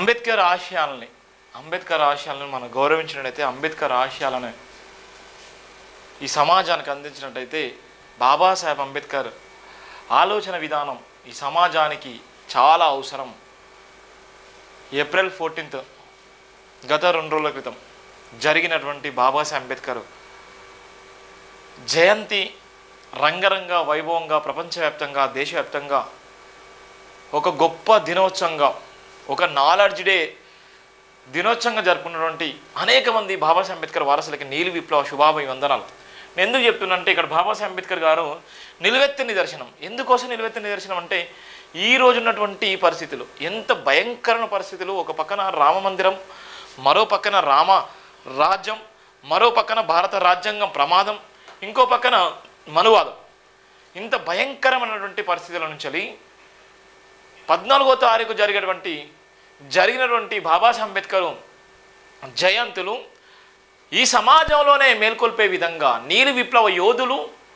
అంబేద్కర్ ఆశయాలను మనం గౌరవించినట్టయితే, అంబేద్కర్ ఆశయాలను ఈ సమాజానికి అందించినట్టయితే, బాబాసాహెబ్ అంబేద్కర్ ఆలోచన విధానం ఈ సమాజానికి చాలా అవసరం. ఏప్రిల్ 14 గత 2 రోజుల క్రితం జరిగినటువంటి బాబాసాహెబ్ అంబేద్కర్ జయంతి రంగరంగ వైభవంగా ప్రపంచవ్యాప్తంగా దేశవ్యాప్తంగా ఒక గొప్ప దినోత్సవంగా, ఒక నాలెడ్జ్ డే దినోత్సవంగా జరుపుకున్నటువంటి అనేక మంది బాబాసాహెబ్ అంబేద్కర్ వారసులకి నీలి విప్లవ శుభాభివందనాలు. నేను ఎందుకు చెప్తున్నంటే, ఇక్కడ బాబాసాహెబ్ అంబేద్కర్ గారు నిలువెత్తిన నిదర్శనం. ఎందుకోసం నిలువెత్తిన నిదర్శనం అంటే, ఈ రోజు ఉన్నటువంటి పరిస్థితులు ఎంత భయంకరమైన పరిస్థితులు. ఒక పక్కన రామ మందిరం, మరో పక్కన రామ రాజ్యం, మరో పక్కన భారత రాజ్యాంగం ప్రమాదం, ఇంకో పక్కన మనువాదం. ఇంత భయంకరమైనటువంటి పరిస్థితుల నుంచి 14వ తారీఖు జరిగినటువంటి బాబాసాహెబ్ అంబేద్కర్ జయంతులు ఈ సమాజంలోనే మేల్కొల్పే విధంగా నీలి విప్లవ యోధులు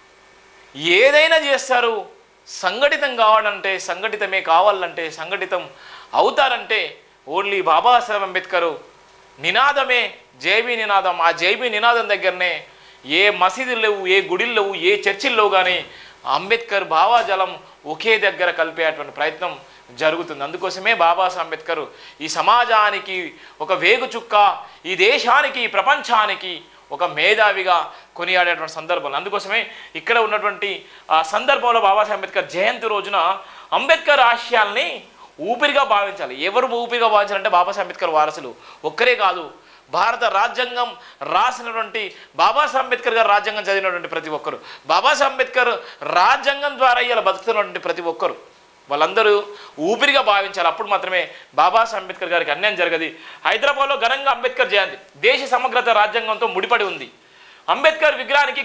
ఏదైనా చేస్తారు. సంఘటితం కావాలంటే, సంఘటితమే కావాలంటే, సంఘటితం అవుతారంటే ఓన్లీ బాబాసాహెబ్ అంబేద్కర్ నినాదమే జైబీ నినాదం. ఆ జైబీ నినాదం దగ్గరనే ఏ మసీదులు లేవు, ఏ గుడిలు లేవు, ఏ చర్చిలు లేవు, కానీ అంబేద్కర్ భావాజలం ఒకే దగ్గర కలిపేటువంటి ప్రయత్నం జరుగుతుంది. అందుకోసమే బాబాసాహెబ్ అంబేద్కర్ ఈ సమాజానికి ఒక వేగు చుక్క, ఈ దేశానికి, ఈ ప్రపంచానికి ఒక మేధావిగా కొనియాడేటువంటి సందర్భంలో, అందుకోసమే ఇక్కడ ఉన్నటువంటి సందర్భంలో బాబాసాహెబ్ అంబేద్కర్ జయంతి రోజున అంబేద్కర్ ఆశయాల్ని ఊపిరిగా భావించాలి. ఎవరు ఊపిరిగా భావించాలంటే బాబాసాహెబ్ అంబేద్కర్ వారసులు ఒక్కరే కాదు, భారత రాజ్యాంగం రాసినటువంటి బాబాసాహెబ్ అంబేద్కర్ గారు రాజ్యాంగం చదివినటువంటి ప్రతి ఒక్కరు, బాబాసాహెబ్ అంబేద్కర్ రాజ్యాంగం ద్వారా ఇలా బతుకుతున్నటువంటి ప్రతి ఒక్కరు, వాళ్ళందరూ ఊపిరిగా భావించాలి. అప్పుడు మాత్రమే బాబాసాహెబ్ అంబేద్కర్ గారికి అన్యాయం జరగదు. హైదరాబాద్లో ఘనంగా అంబేద్కర్ జయంతి దేశ సమగ్రత రాజ్యాంగంతో ముడిపడి ఉంది. అంబేద్కర్ విగ్రహానికి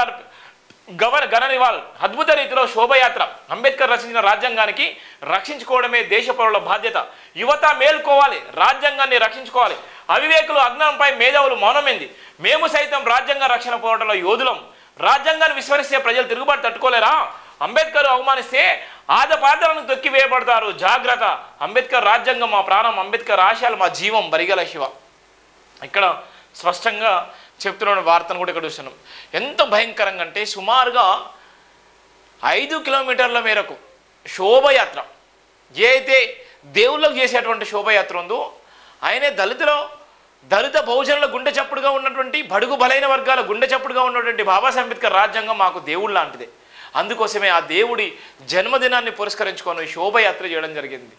ఘన నివాళులు అద్భుత రీతిలో శోభయాత్ర. అంబేద్కర్ రచించిన రాజ్యాంగానికి రక్షించుకోవడమే దేశ పౌరుల బాధ్యత. యువత మేల్కోవాలి, రాజ్యాంగాన్ని రక్షించుకోవాలి. అవివేకులు అజ్ఞానంపై మేధావులు మౌనమైంది. మేము సైతం రాజ్యాంగ రక్షణ పోరాటంలో యోధులం. రాజ్యాంగాన్ని విస్మరిస్తే ప్రజలు తిరుగుబాటు తట్టుకోలేరా? అంబేద్కర్ అవమానిస్తే ఆదపాదాలను తొక్కివేయబడతారు, జాగ్రత్త. అంబేద్కర్ రాజ్యాంగం మా ప్రాణం, అంబేద్కర్ ఆశయాలు మా జీవం. బరిగల శివ ఇక్కడ స్పష్టంగా చెప్తున్న వార్తను కూడా ఇక్కడ చూస్తున్నాం. ఎంత భయంకరంగా అంటే, సుమారుగా 5 కిలోమీటర్ల మేరకు శోభయాత్ర, ఏ అయితే దేవుళ్ళకు చేసేటువంటి శోభయాత్ర ఉందో, ఆయనే దళిత బహుజనుల గుండె చప్పుడుగా ఉన్నటువంటి, బడుగు బలైన వర్గాల గుండె చప్పుడుగా ఉన్నటువంటి బాబాసాహెబ్ అంబేద్కర్ రాజ్యాంగం మాకు దేవుడు లాంటిదే. అందుకోసమే ఆ దేవుడి జన్మదినాన్ని పురస్కరించుకొని శోభయాత్ర చేయడం జరిగింది.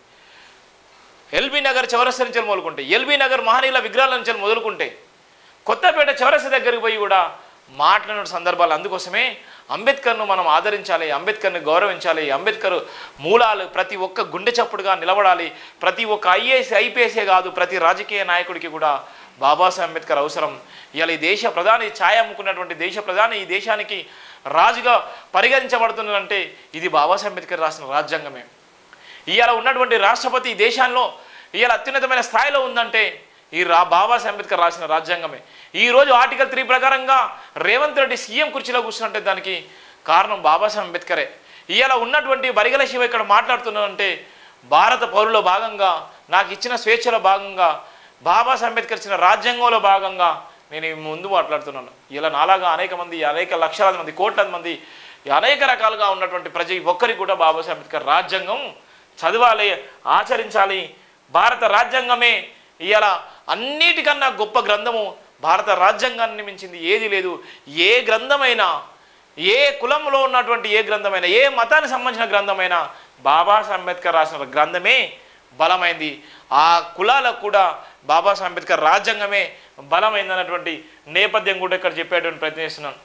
ఎల్బీ నగర్ చౌరస్తా నుంచి మొదలుకుంటే, ఎల్బీ నగర్ మహనీయుల విగ్రహాల నుంచి మొదలుకుంటే, కొత్తపేట చౌరస్తా దగ్గరికి పోయి కూడా మాట్లాడిన సందర్భాలు. అందుకోసమే అంబేద్కర్ను మనం ఆదరించాలి, అంబేద్కర్ని గౌరవించాలి. అంబేద్కర్ మూలాలు ప్రతి ఒక్క గుండె చప్పుడుగా నిలబడాలి. ప్రతి ఒక్క ఐఏఎస్ ఐపీఎస్ఏ కాదు, ప్రతి రాజకీయ నాయకుడికి కూడా బాబాసాహెబ్ అంబేద్కర్ అవసరం. ఇవాళ ఈ దేశ ప్రధాని ఛాయ అమ్ముకున్నటువంటి దేశ ప్రధాని ఈ దేశానికి రాజుగా పరిగణించబడుతున్నదంటే ఇది బాబాసాహెబ్ అంబేద్కర్ రాసిన రాజ్యాంగమే. ఇవాళ ఉన్నటువంటి రాష్ట్రపతి ఈ దేశంలో ఇవాళ అత్యున్నతమైన స్థాయిలో ఉందంటే ఈ బాబాసాహెబ్ అంబేద్కర్ రాసిన రాజ్యాంగమే. ఈరోజు ఆర్టికల్ 3 ప్రకారంగా రేవంత్ రెడ్డి సీఎం కుర్చీలో కూర్చున్నట్టే దానికి కారణం బాబాసాహెబ్ అంబేద్కరే. ఇవాళ ఉన్నటువంటి బరిగల శివ ఇక్కడ మాట్లాడుతున్నానంటే, భారత పౌరులో భాగంగా, నాకు ఇచ్చిన స్వేచ్ఛలో భాగంగా, బాబాసాహెబ్ అంబేద్కర్ ఇచ్చిన రాజ్యాంగంలో భాగంగా నేను ముందు మాట్లాడుతున్నాను. ఇలా నాలాగా అనేక మంది, అనేక లక్షలాది మంది, కోట్లాది మంది, అనేక రకాలుగా ఉన్నటువంటి ప్రతి ఒక్కరికి కూడా బాబాసాహెబ్ అంబేద్కర్ రాజ్యాంగం చదవాలి, ఆచరించాలి. భారత రాజ్యాంగమే ఇవాళ అన్నిటికన్నా గొప్ప గ్రంథము. భారత రాజ్యాంగాన్ని మించింది ఏది లేదు. ఏ గ్రంథమైనా, ఏ కులంలో ఉన్నటువంటి ఏ గ్రంథమైనా, ఏ మతానికి సంబంధించిన గ్రంథమైనా బాబాసాహెబ్ అంబేద్కర్ రాసిన గ్రంథమే బలమైంది. ఆ కులాలకు కూడా బాబాసాహెబ్ అంబేద్కర్ రాజ్యాంగమే బలమైంది అన్నటువంటి నేపథ్యం కూడా ఇక్కడ చెప్పేటువంటి ప్రయత్నం చేస్తున్నాను.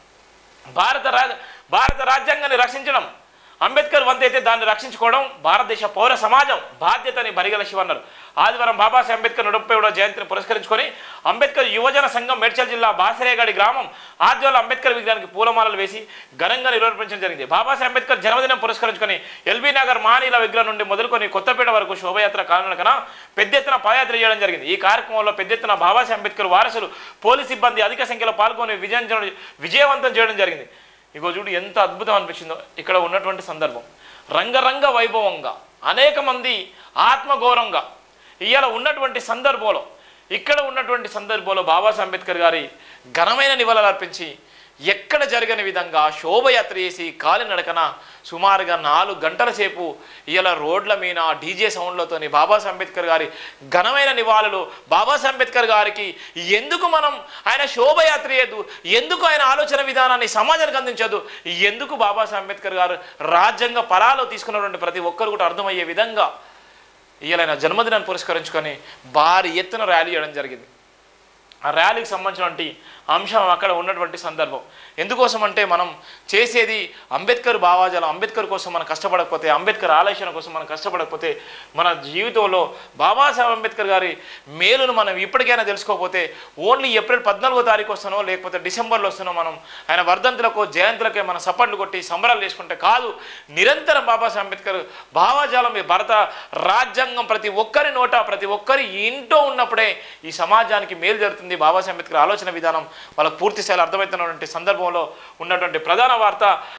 భారత రాజ్యాంగాన్ని రక్షించడం అంబేద్కర్ వంతు అయితే, దాన్ని రక్షించుకోవడం భారతదేశ పౌర సమాజం బాధ్యత అని బరిగల శివ అన్నారు. ఆదివారం బాబాసాహెబ్ అంబేద్కర్ 130వ జయంతిని పురస్కరించుకొని అంబేద్కర్ యువజన సంఘం మేడ్చల్ జిల్లా బాసిరేగడి గ్రామం ఆధ్వర్యంలో అంబేద్కర్ విగ్రహానికి పూలమాలలు వేసి ఘనంగా నిర్వహించడం జరిగింది. బాబాసాహెబ్ అంబేద్కర్ జన్మదినం పురస్కరించుకొని ఎల్బీ నగర్ మహనీయుల విగ్రహం నుండి మొదలుకొని కొత్తపేట వరకు శోభయాత్ర కానుకన పెద్ద ఎత్తున పాదయాత్ర చేయడం జరిగింది. ఈ కార్యక్రమంలో పెద్ద ఎత్తున బాబాసాహెబ్ అంబేద్కర్ వారసులు, పోలీసు సిబ్బంది అధిక సంఖ్యలో పాల్గొని విజయవంతం చేయడం జరిగింది. ఇగో చూడు ఎంత అద్భుతం అనిపించిందో ఇక్కడ ఉన్నటువంటి సందర్భం. రంగరంగ వైభవంగా అనేక మంది ఆత్మగౌరవంగా ఇవాళ ఉన్నటువంటి సందర్భంలో ఇక్కడ ఉన్నటువంటి సందర్భంలో బాబాసాహెబ్ అంబేద్కర్ గారి ఘనమైన నివాళులు అర్పించి ఎక్కడ జరగని విధంగా శోభయాత్ర చేసి కాలినడకన సుమారుగా 4 గంటల సేపు ఇలా రోడ్ల మీద డీజే సౌండ్లతోని బాబాసాహెబ్ అంబేద్కర్ గారి ఘనమైన నివాళులు. బాబాసాహెబ్ అంబేద్కర్ గారికి ఎందుకు మనం ఆయన శోభయాత్ర చేయదు, ఎందుకు ఆయన ఆలోచన విధానాన్ని సమాజానికి అందించదు, ఎందుకు బాబాసాహెబ్ అంబేద్కర్ గారు రాజ్యాంగ ఫలాలు తీసుకున్నటువంటి ప్రతి ఒక్కరు కూడా అర్థమయ్యే విధంగా ఇలా ఆయన జన్మదినాన్ని పురస్కరించుకొని భారీ ఎత్తున ర్యాలీ చేయడం జరిగింది. ఆ ర్యాలీకి సంబంధించినటువంటి అంశం అక్కడ ఉన్నటువంటి సందర్భం. ఎందుకోసం అంటే మనం చేసేది అంబేద్కర్ భావాజాలం, అంబేద్కర్ కోసం మనం కష్టపడకపోతే, అంబేద్కర్ ఆలోచన కోసం మనం కష్టపడకపోతే మన జీవితంలో బాబాసాహెబ్ అంబేద్కర్ గారి మేలును మనం ఇప్పటికైనా తెలుసుకోకపోతే ఓన్లీ ఏప్రిల్ 14వ తారీఖు వస్తానో లేకపోతే డిసెంబర్లో వస్తానో మనం ఆయన వర్ధంతులకు జయంతులకే మనం సపోర్ట్లు కొట్టి సంబరాలు చేసుకుంటే కాదు. నిరంతరం బాబాసాహెబ్ అంబేద్కర్ భావాజాలం ఈ భారత రాజ్యాంగం ప్రతి ఒక్కరి నోట ప్రతి ఒక్కరి ఇంట్లో ఉన్నప్పుడే ఈ సమాజానికి మేలు జరుగుతుంది. బాబాసాహెబ్ అంబేద్కర్ ఆలోచన విధానం వాళ్ళకు పూర్తి స్థాయిలో అర్థమవుతున్నటువంటి సందర్భంలో ఉన్నటువంటి ప్రధాన వార్త